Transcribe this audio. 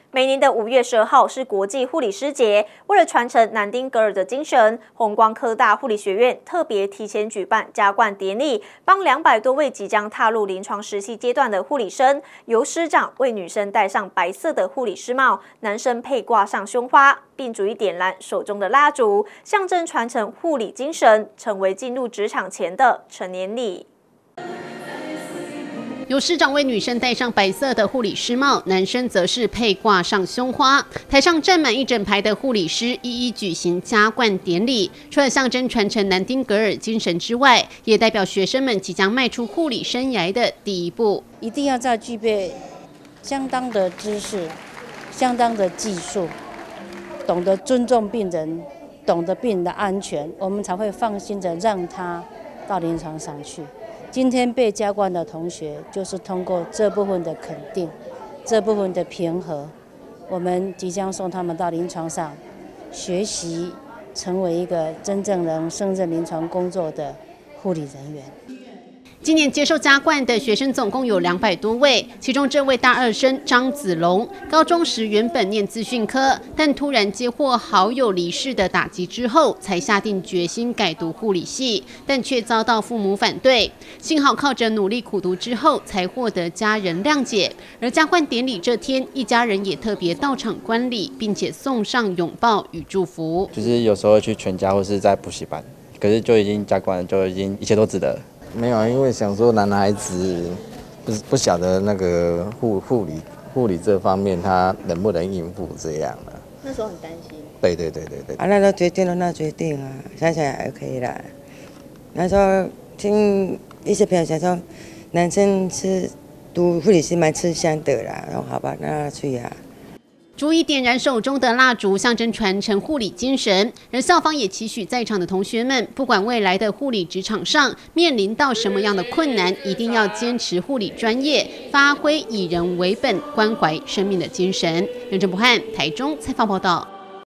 每年的5月12号是国际护理师节，为了传承南丁格尔的精神，弘光科大护理学院特别提前举办加冠典礼，帮200多位即将踏入临床实习阶段的护理生，由师长为女生戴上白色的护理师帽，男生配挂上胸花，并逐一点燃手中的蜡烛，象征传承护理精神，成为进入职场前的成年礼。 由师长为女生戴上白色的护理师帽，男生则是配挂上胸花。台上站满一整排的护理师，一一举行加冠典礼。除了象征传承南丁格尔精神之外，也代表学生们即将迈出护理生涯的第一步。 一定要再具备相当的知识、相当的技术，懂得尊重病人，懂得病人的安全，我们才会放心的让他到临床上去。今天被加冠的同学，就是通过这部分的肯定，这部分的平和，我们即将送他们到临床上学习，成为一个真正能胜任临床工作的护理人员。 今年接受加冠的学生总共有200多位，其中这位大二生张子龙，高中时原本念资讯科，但突然接获好友离世的打击之后，才下定决心改读护理系，但却遭到父母反对。幸好靠着努力苦读之后，才获得家人谅解。而加冠典礼这天，一家人也特别到场观礼，并且送上拥抱与祝福。 就是有时候去全家或是在补习班，可是就已经加冠了，就已经一切都值得了。 没有，因为想说男孩子不晓得那个护理这方面他能不能应付这样了。 那时候很担心。 对。 那都决定了，那决定啊，想想还可以啦。那时候听一些朋友讲说，男生是读护理是蛮吃香的啦，然后好吧，那去啊。 逐一点燃手中的蜡烛，象征传承护理精神。而校方也期许在场的同学们，不管未来的护理职场上面临到什么样的困难，一定要坚持护理专业，发挥以人为本、关怀生命的精神。认真不汉，台中采访报道。